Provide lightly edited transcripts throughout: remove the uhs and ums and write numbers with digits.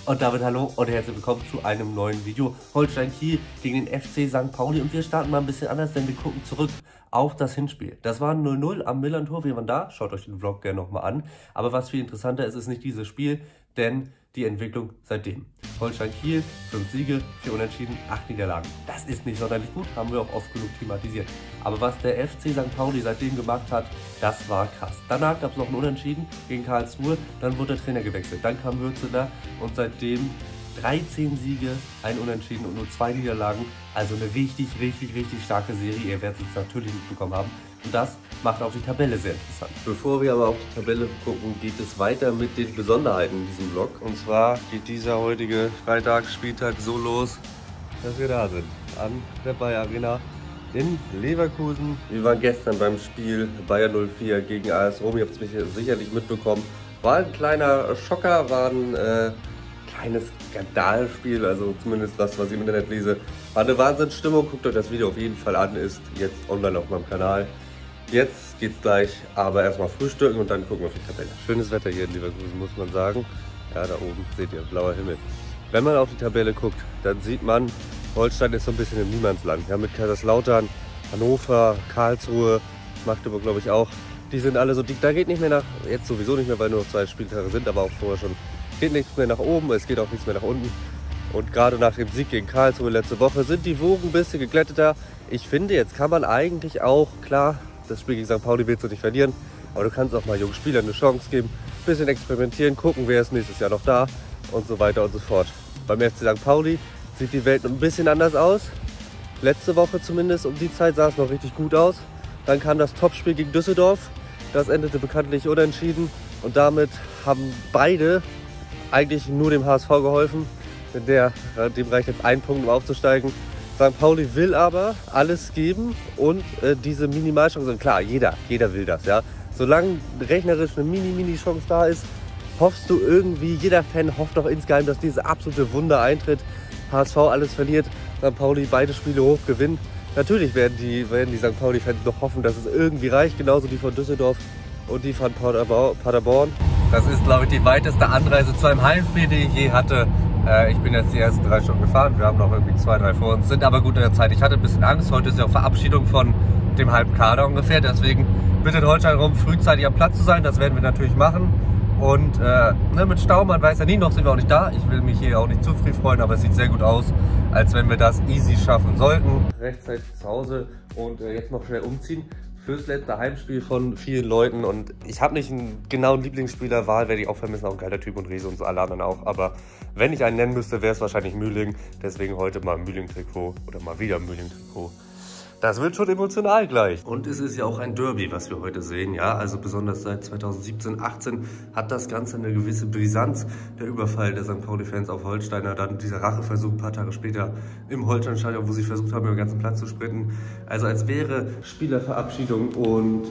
Und damit hallo und herzlich willkommen zu einem neuen Video. Holstein Kiel gegen den FC St. Pauli und wir starten mal ein bisschen anders, denn wir gucken zurück auf das Hinspiel. Das war 0-0 am Millern-Tor, wir waren da, schaut euch den Vlog gerne nochmal an. Aber was viel interessanter ist, ist nicht dieses Spiel, denn die Entwicklung seitdem. Holstein Kiel, 5 Siege, 4 Unentschieden, 8 Niederlagen. Das ist nicht sonderlich gut, haben wir auch oft genug thematisiert. Aber was der FC St. Pauli seitdem gemacht hat, das war krass. Danach gab es noch ein Unentschieden gegen Karlsruhe, dann wurde der Trainer gewechselt. Dann kam Würzeler und seitdem 13 Siege, ein Unentschieden und nur 2 Niederlagen. Also eine richtig starke Serie. Ihr werdet es natürlich mitbekommen haben. Und das macht auch die Tabelle sehr interessant. Bevor wir aber auf die Tabelle gucken, geht es weiter mit den Besonderheiten in diesem Vlog. Und zwar geht dieser heutige Freitagsspieltag so los, dass wir da sind. An der Bayer Arena in Leverkusen. Wir waren gestern beim Spiel Bayer 04 gegen AS Rom. Ihr habt es sicherlich mitbekommen. War ein kleiner Schocker, war ein kleines Skandalspiel, also zumindest das, was ich im Internet lese. War eine Wahnsinnsstimmung. Guckt euch das Video auf jeden Fall an, ist jetzt online auf meinem Kanal. Jetzt geht's gleich, aber erstmal frühstücken und dann gucken wir auf die Tabelle. Schönes Wetter hier in Leverkusen, muss man sagen. Ja, da oben seht ihr, blauer Himmel. Wenn man auf die Tabelle guckt, dann sieht man, Holstein ist so ein bisschen im Niemandsland. Ja, mit Kaiserslautern, Hannover, Karlsruhe, Magdeburg glaube ich auch. Die sind alle so dick. Da geht nicht mehr nach, jetzt sowieso nicht mehr, weil nur noch 2 Spieltage sind, aber auch vorher schon. Geht nichts mehr nach oben, es geht auch nichts mehr nach unten. Und gerade nach dem Sieg gegen Karlsruhe letzte Woche sind die Wogen ein bisschen geglätteter. Ich finde, jetzt kann man eigentlich auch, klar, das Spiel gegen St. Pauli willst du nicht verlieren, aber du kannst auch mal jungen Spielern eine Chance geben, ein bisschen experimentieren, gucken, wer ist nächstes Jahr noch da und so weiter und so fort. Beim FC St. Pauli sieht die Welt ein bisschen anders aus. Letzte Woche zumindest, um die Zeit sah es noch richtig gut aus. Dann kam das Topspiel gegen Düsseldorf, das endete bekanntlich unentschieden und damit haben beide eigentlich nur dem HSV geholfen, denn dem reicht jetzt 1 Punkt, um aufzusteigen. St. Pauli will aber alles geben und diese Minimalchance, und klar, jeder will das, ja. Solange rechnerisch eine Mini-Chance da ist, hoffst du irgendwie, jeder Fan hofft doch insgeheim, dass diese absolute Wunder eintritt. HSV alles verliert, St. Pauli beide Spiele hoch gewinnt. Natürlich werden die St. Pauli-Fans doch hoffen, dass es irgendwie reicht, genauso die von Düsseldorf und die von Paderborn. Das ist, glaube ich, die weiteste Anreise zu einem Heimspiel, die ich je hatte. Ich bin jetzt die ersten 3 Stunden gefahren, wir haben noch irgendwie 2, 3 vor uns, sind aber gut in der Zeit. Ich hatte ein bisschen Angst, heute ist ja auch Verabschiedung von dem halben Kader ungefähr, deswegen bittet Holstein darum, frühzeitig am Platz zu sein, das werden wir natürlich machen. Und mit Stau, man weiß ja nie, noch sind wir auch nicht da. Ich will mich hier auch nicht zu früh freuen, aber es sieht sehr gut aus, als wenn wir das easy schaffen sollten. Rechtzeitig zu Hause und jetzt noch schnell umziehen. Fürs letzte Heimspiel von vielen Leuten und ich habe nicht einen genauen Lieblingsspieler, Wahl werde ich auch vermissen, auch ein geiler Typ und Riese und so, alle anderen auch, aber wenn ich einen nennen müsste, wäre es wahrscheinlich Mühling, deswegen heute mal ein Mühling-Trikot oder mal wieder ein Mühling-Trikot. Das wird schon emotional gleich. Und es ist ja auch ein Derby, was wir heute sehen, ja, also besonders seit 2017, 18 hat das Ganze eine gewisse Brisanz, der Überfall der St. Pauli-Fans auf Holsteiner, dann dieser Racheversuch ein paar Tage später im Holstein-Stadion, wo sie versucht haben, über den ganzen Platz zu sprinten. Also als wäre Spielerverabschiedung und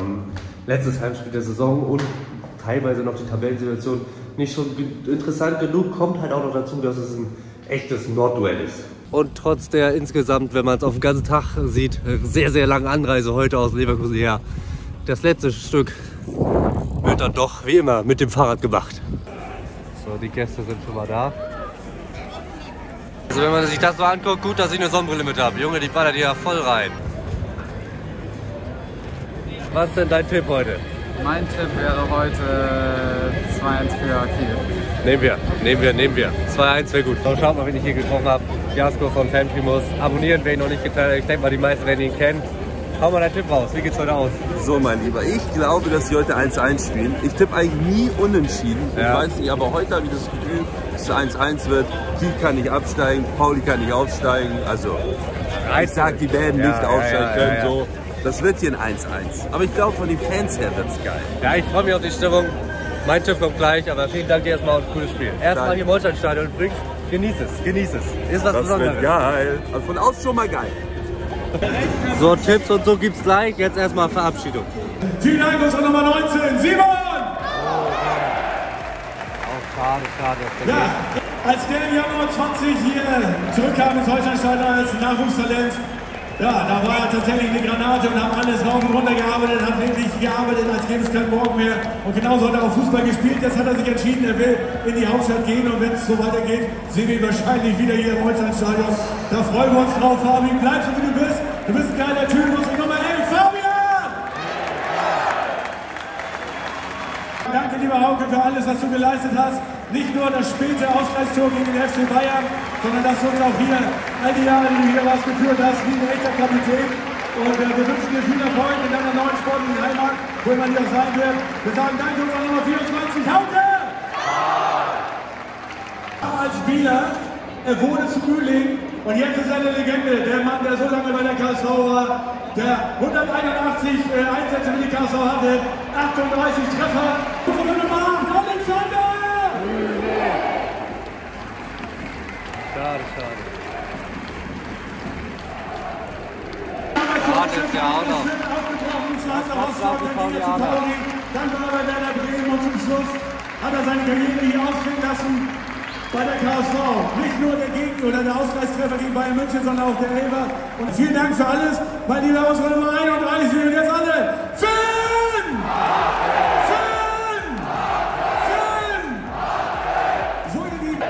letztes Heimspiel der Saison und teilweise noch die Tabellensituation nicht schon interessant genug, kommt halt auch noch dazu, dass es ein echtes Nordduell ist. Und trotz der insgesamt, wenn man es auf den ganzen Tag sieht, sehr langen Anreise heute aus Leverkusen her, das letzte Stück wird dann doch wie immer mit dem Fahrrad gemacht. So, die Gäste sind schon mal da. Also wenn man sich das so anguckt, gut, dass ich eine Sonnenbrille mit habe. Junge, die ballert hier voll rein. Was ist denn dein Tipp heute? Mein Tipp wäre heute 2-1 für Kiel. Nehmen wir. 2-1 wäre gut. So, schaut mal, wen ich hier getroffen habe. Jasko von Fanprimus. Abonnieren, wer ihn noch nicht getan hat. Ich denke mal, die meisten werden ihn kennen. Hau mal deinen Tipp raus. Wie geht's heute aus? So, mein Lieber, ich glaube, dass sie heute 1-1 spielen. Ich tippe eigentlich nie unentschieden. Ja. Ich weiß nicht, aber heute habe ich das Gefühl, dass es 1-1 wird. Kiel kann nicht absteigen, Pauli kann nicht aufsteigen. Also, ich sag, die werden nicht aufsteigen können. So. Das wird hier ein 1-1. Aber ich glaube, von den Fans her wird es geil. Ja, ich freue mich auf die Stimmung. Mein Tipp kommt gleich, aber vielen Dank dir erstmal und ein cooles Spiel. Erstmal hier im Holstein-Stadion übrigens. Genieß es. Ist was Besonderes. Das wird geil. Also von außen schon mal geil. So, Tipps und so gibt's gleich. Jetzt erstmal Verabschiedung. Vielen Dank, unsere Nummer 19, Simon! Schade. Ja, als der im Jahr Nummer 20 hier zurückkam ins Holstein-Stadion als Nachwuchstalent, Ja, da war er tatsächlich eine Granate und haben alles rauf und runter gearbeitet, hat wirklich gearbeitet, als gäbe es keinen Morgen mehr. Und genauso hat er auch Fußball gespielt. Jetzt hat er sich entschieden, er will in die Hauptstadt gehen. Und wenn es so weitergeht, sehen wir ihn wahrscheinlich wieder hier im Holsteinstadion. Da freuen wir uns drauf, Fabi. Bleib so wie du bist. Du bist ein geiler Typ. Unsere Nummer 11, Fabian! Danke, lieber Hauke, für alles, was du geleistet hast. Nicht nur das späte Ausgleichstor gegen den FC Bayern, sondern dass du uns auch hier all die Jahre, die du hier warst, geführt hast, wie ein echter Kapitän. Und wir wünschen dir viel Erfolg in deiner neuen sportlichen Heimat, wo immer die auch sein wird. Wir sagen Danke unserer Nummer 24, Hauke! Als Spieler, er wurde zu Mühling und jetzt ist er eine Legende. Der Mann, der so lange bei der KSV war, der 181 Einsätze mit der KSV hatte, 38 Treffer. Unsere Nummer 8, Alexander! Schade, schade. Ist ja auch noch. Dann war er bei Werder Bremen und zum Schluss hat er seine Karriere hier ausklingen lassen bei der KSV. Nicht nur der Gegner oder der Ausgleichstreffer gegen Bayern München, sondern auch der Elfer. Und vielen Dank für alles, mein lieber unsere Nummer 31 und jetzt alle. Finn! Finn! Finn! So, ihr Lieben.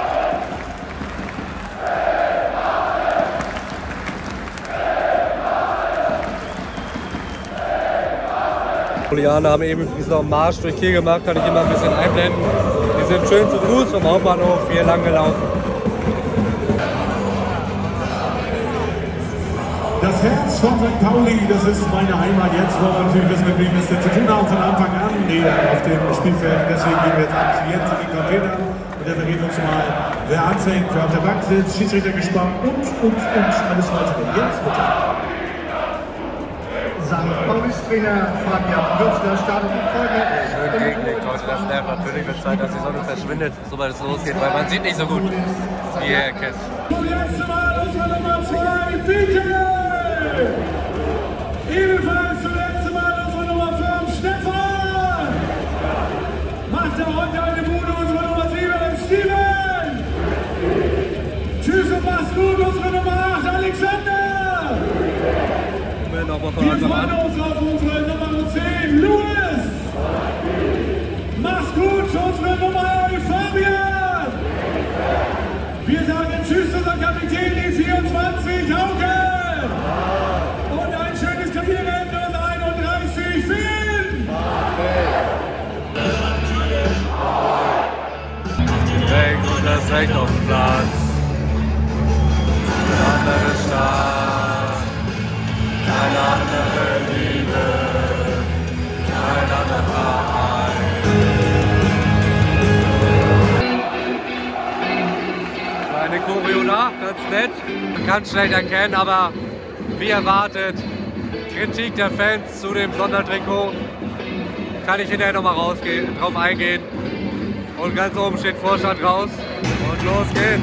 Polianer haben eben diesen Marsch durch Kiel gemacht, kann ich immer ein bisschen einblenden. Die sind schön zu Fuß vom Hauptbahnhof hier lang gelaufen. Das Herz von St. Pauli, das ist meine Heimat jetzt, wo wir natürlich wissen, mit wem wir es denn zu tun haben von Anfang an auf dem Spielfeld. Deswegen gehen wir jetzt ab jetzt in die Container und der verrät uns mal, wer anfängt, wer auf der Bank sitzt, Schiedsrichter gespannt und alles weitere. Jetzt bitte. St. Paulis Trainer Fabian Würzler startet die Folge. Schön gegenlegt heute der Schläfer. Natürlich wird Zeit, dass die Sonne verschwindet, sobald es losgeht, weil man sieht nicht so gut, wie ihr erkennt. Und jetzt mal unsere Nummer 2, Fiete! Ebenfalls zuletzt mal unsere Nummer 5, Stefan! Macht er heute eine Bude, unsere Nummer 7, Steven! Tschüss und mach's gut, unsere Nummer 8, Alexander! Wir freuen uns auf unsere Nummer 10, Louis! Mach's gut für unsere Nummer 11, Fabian! Wir sagen Tschüss zu unserem Kapitän, die 24, Hauke! Und ein schönes Karriereende und 31, Finn! Hey, gut, das ist recht auf dem Platz. Andere Stadt, keine andere Liebe, kein anderer Verein. Kleine Choreo nach, ganz nett. Man kann es schlecht erkennen, aber wie erwartet, Kritik der Fans zu dem Sondertrikot. Kann ich hinterher nochmal drauf eingehen. Und ganz oben steht Vorstand raus. Und los geht's.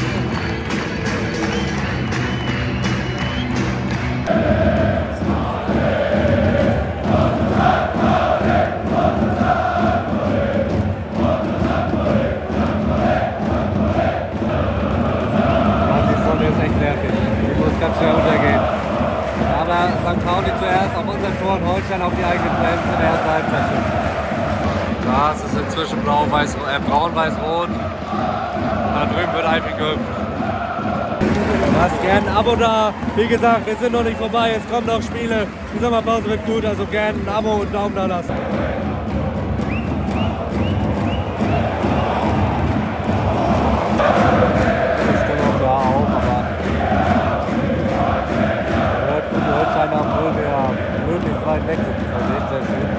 Die Sonne ist echt nervig. Die muss ganz schnell untergehen. Aber St. Pauli zuerst auf unser Tor und Holstein auf die eigenen Fans in der ersten Halbzeit. Das ist inzwischen braun-weiß-rot. Da drüben wird eifrig gehüpft. Lasst gerne ein Abo da. Wie gesagt, wir sind noch nicht vorbei. Es kommen noch Spiele. Die Sommerpause wird gut, also gerne ein Abo und einen Daumen da lassen. Die Stimmung da auch, aber hört die Holsteiner, obwohl wir möglichst weit weg sind. Das ist sehr schön.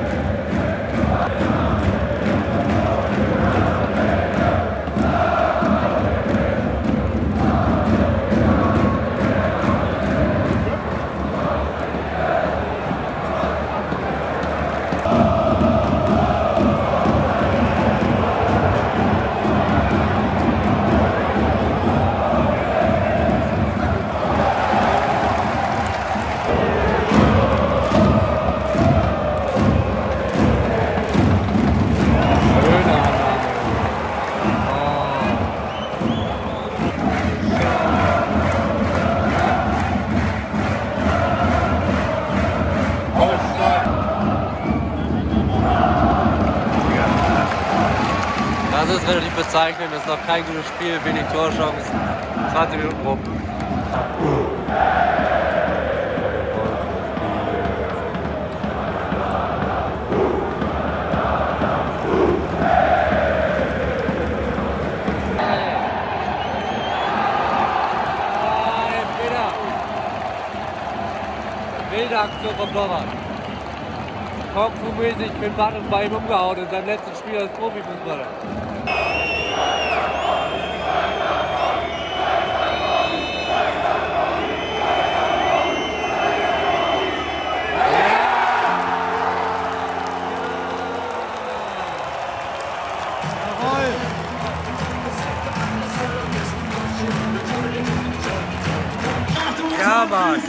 relativ bezeichnend, ist noch kein gutes Spiel, wenig Torchance, 20 Minuten rum. Wilde Aktion vom Torwart. Kung-Fu-mäßig mit Bart und Bein umgehauen in seinem letzten Spiel als Profifußballer. Ja, Mann!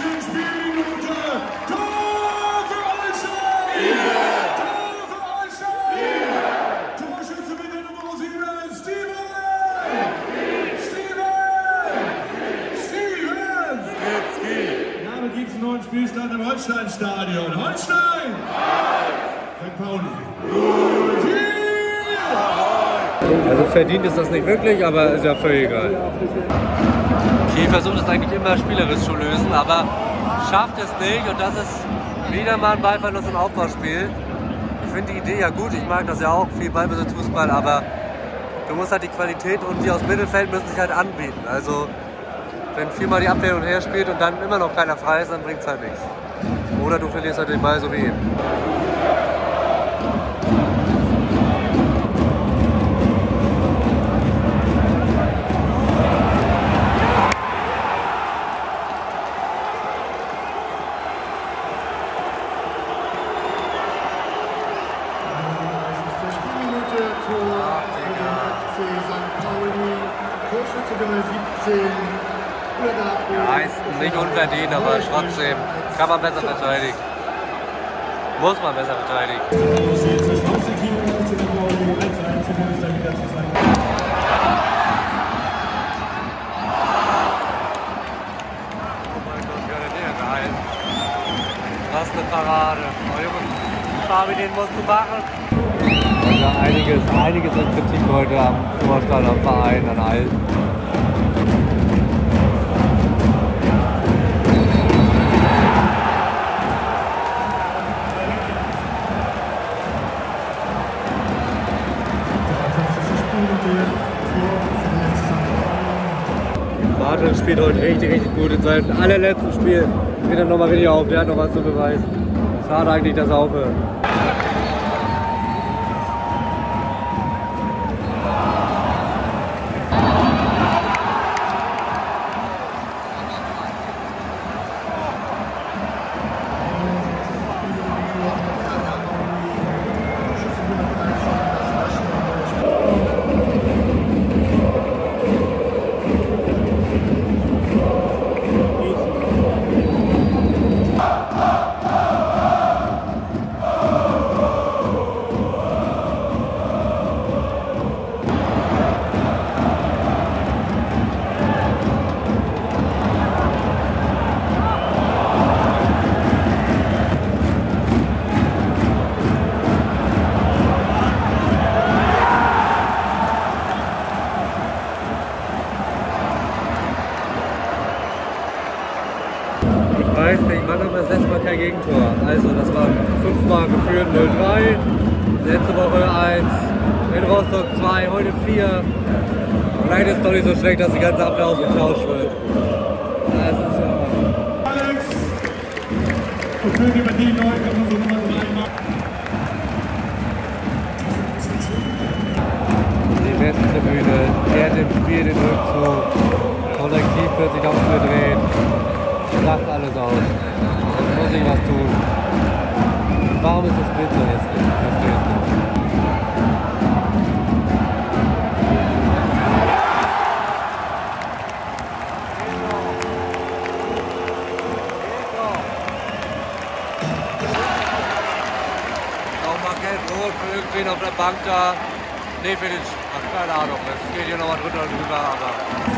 Neuen Spielstand im Holstein-Stadion. Holstein! St. Pauli. Also verdient ist das nicht wirklich, aber ist ja völlig egal. Kiel versucht es eigentlich immer spielerisch zu lösen, aber schafft es nicht und das ist wieder mal ein Ballverlust im Aufbauspiel. Ich finde die Idee ja gut, ich mag das ja auch, viel Ballbesitz Fußball, aber du musst halt die Qualität und die aus Mittelfeld müssen sich halt anbieten. Also wenn viermal die Abwehr und her spielt und dann immer noch keiner frei ist, dann bringt es halt nichts. Oder du verlierst halt den Ball so wie eben. Nicht unverdient, aber trotzdem kann man besser verteidigen. Muss man besser verteidigen. Was eine Parade. Oh Junge, Fabi, den musst du machen. Ja, einiges an Kritik heute am Vorstand, am Verein, an allen. Bartel spielt heute richtig gut in seinem allerletzten Spiel. Geht er nochmal richtig auf, der hat noch was zu beweisen. Schade eigentlich, dass er aufhört. Ich weiß nicht, wann haben wir das letzte Mal kein Gegentor? Also das war 5-mal geführt 0-3, letzte Woche 1, in Rostock 2, heute 4. Vielleicht ist es doch nicht so schlecht, dass die ganze Abwehr ausgetauscht wird. Das ist ja... Alex! Und für die Partie neu kann unsere Nummer 3 machen. Die Westtribüne, er dem Spiel den Rückzug, Kollektiv wird sich aufgedreht. Lacht alles aus. Jetzt muss ich was tun. Warum ist das Bild so hässlich? Ich verstehe es nicht. Nochmal gelb-rot für irgendwen auf der Bank da. Nee, für den... Ach, keine Ahnung. Es geht hier nochmal drunter und drüber, aber...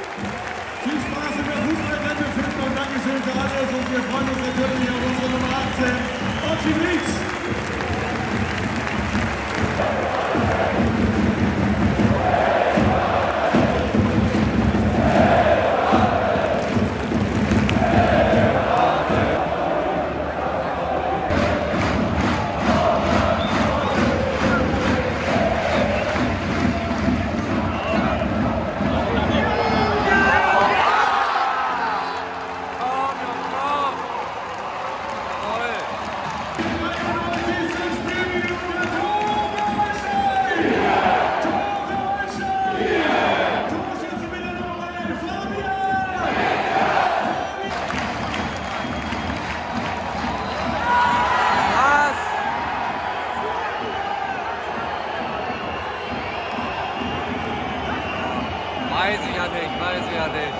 Viel Spaß in der Fußballwette, und Dankeschön für alles und wir freuen uns natürlich auf unsere Nummer 8. ich ja nicht, weiß ich ja nicht.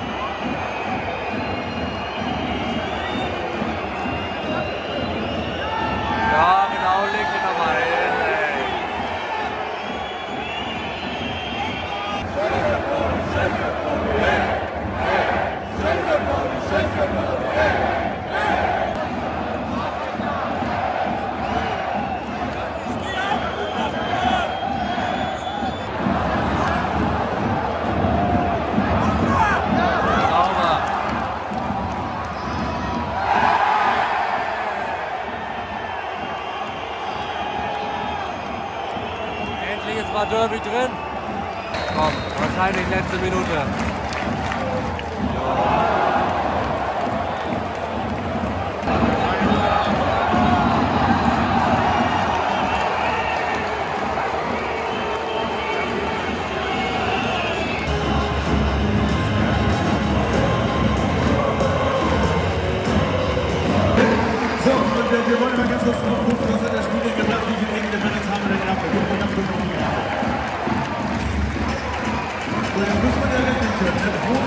Ja, genau, leg den nochmal hin, ey. Endlich ist mal Derby drin. Komm, wahrscheinlich letzte Minute. So, und wir wollen mal ganz kurz drauf gucken, was hat das Spiel denn gebracht, wie viele enge Differenz haben wir denn gehabt? Gucken wir ganz kurz auf die Grafik. So, das muss man ja rechnen können.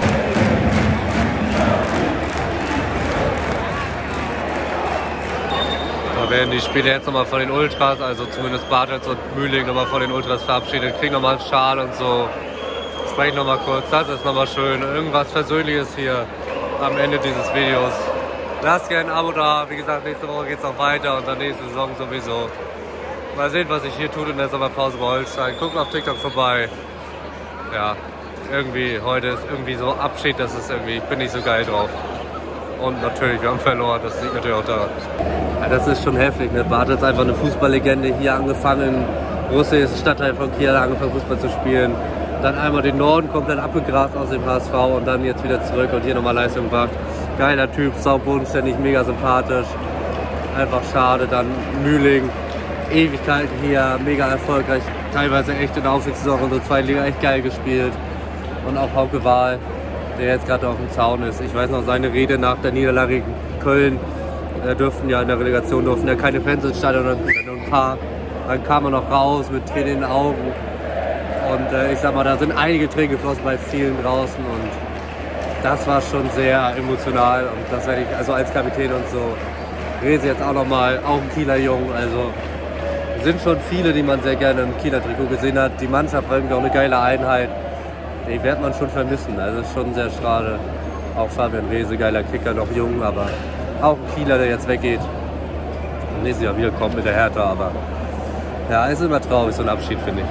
Da werden die Spieler jetzt nochmal von den Ultras, also zumindest Bartels und Mühling nochmal von den Ultras verabschiedet, kriegen nochmal einen Schal und so. Sprechen nochmal kurz, das ist nochmal schön. Irgendwas Versöhnliches hier am Ende dieses Videos. Lasst gerne ein Abo da, wie gesagt, nächste Woche geht es noch weiter und dann nächste Saison sowieso. Mal sehen, was sich hier tut in der Sommerpause bei Holstein. Guckt auf TikTok vorbei. Ja, irgendwie, heute ist irgendwie so Abschied, das ist irgendwie, ich bin nicht so geil drauf. Und natürlich, wir haben verloren, das liegt natürlich auch daran. Ja, das ist schon heftig, ne? Bartels ist einfach eine Fußballlegende, hier angefangen, Russe ist ein Stadtteil von Kiel, angefangen Fußball zu spielen. Dann einmal den Norden komplett abgegrast aus dem HSV und dann jetzt wieder zurück und hier nochmal Leistung gebracht. Geiler Typ, saubodenständig, mega sympathisch. Einfach schade. Dann Mühling, Ewigkeiten hier, mega erfolgreich. Teilweise echt in der Aufstiegssaison und so Zweitliga echt geil gespielt. Und auch Hauke Wahl, der jetzt gerade auf dem Zaun ist. Ich weiß noch, seine Rede nach der Niederlage in Köln. Durften ja in der Relegation keine Fans ins Stadion, nur ein paar. Dann kam er noch raus mit Tränen in den Augen. Und ich sag mal, da sind einige Tränen geflossen bei vielen draußen. Und das war schon sehr emotional und das werde ich also als Kapitän und so. Rese jetzt auch nochmal, auch ein Kieler Jung, also sind schon viele, die man sehr gerne im Kieler Trikot gesehen hat. Die Mannschaft war irgendwie auch eine geile Einheit, die wird man schon vermissen, also ist schon sehr schade. Auch Fabian Rehse, geiler Kicker, noch jung, aber auch ein Kieler, der jetzt weggeht. Nächstes Jahr wiederkommt mit der Hertha, aber ja, ist immer traurig, so ein Abschied, finde ich.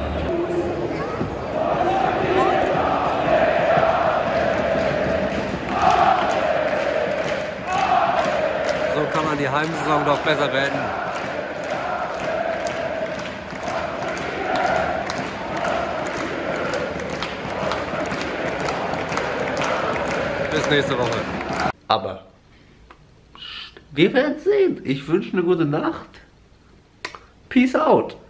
Kann man die Heimsaison doch besser beenden. Bis nächste Woche. Aber wir werden sehen. Ich wünsche eine gute Nacht. Peace out.